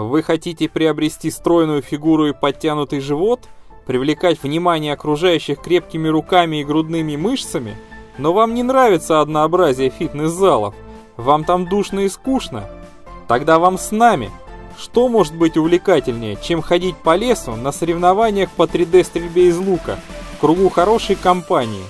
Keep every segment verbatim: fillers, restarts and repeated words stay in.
Вы хотите приобрести стройную фигуру и подтянутый живот? Привлекать внимание окружающих крепкими руками и грудными мышцами? Но вам не нравится однообразие фитнес-залов? Вам там душно и скучно? Тогда вам с нами. Что может быть увлекательнее, чем ходить по лесу на соревнованиях по три дэ стрельбе из лука в кругу хорошей компании?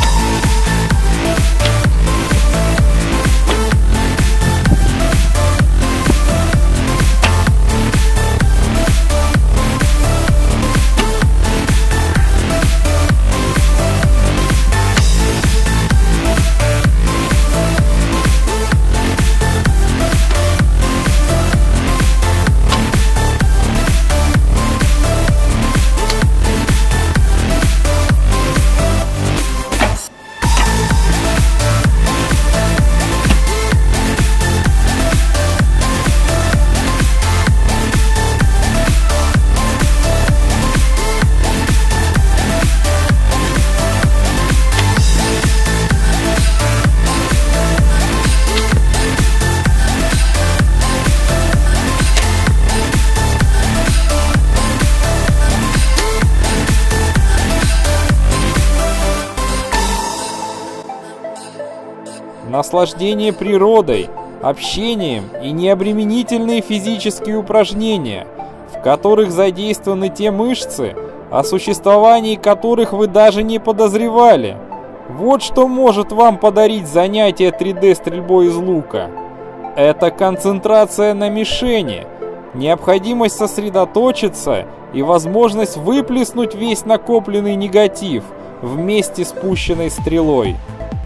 Наслаждение природой, общением и необременительные физические упражнения, в которых задействованы те мышцы, о существовании которых вы даже не подозревали. Вот что может вам подарить занятие три дэ стрельбой из лука. Это концентрация на мишени, необходимость сосредоточиться и возможность выплеснуть весь накопленный негатив вместе с пущенной стрелой.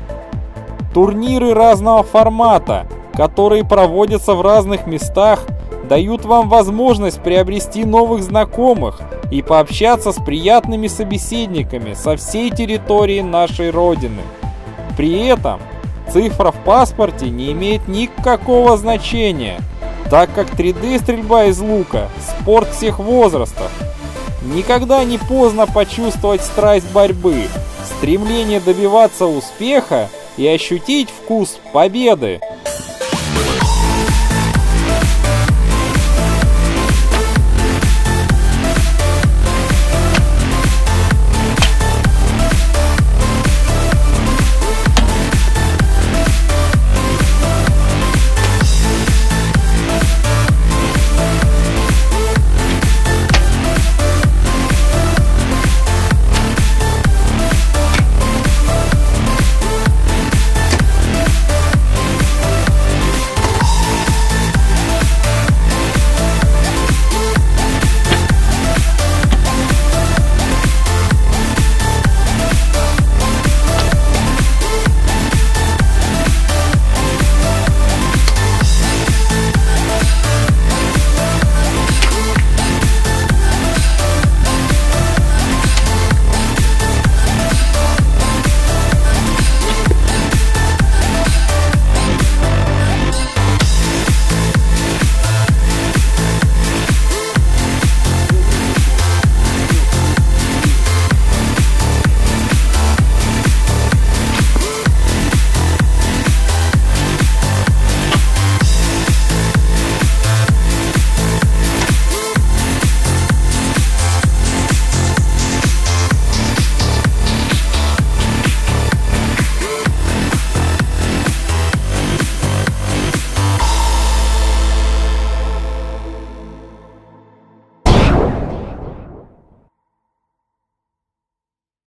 Турниры разного формата, которые проводятся в разных местах, дают вам возможность приобрести новых знакомых и пообщаться с приятными собеседниками со всей территории нашей Родины. При этом цифра в паспорте не имеет никакого значения, так как три дэ стрельба из лука – спорт всех возрастов. Никогда не поздно почувствовать страсть борьбы, стремление добиваться успеха и ощутить вкус победы.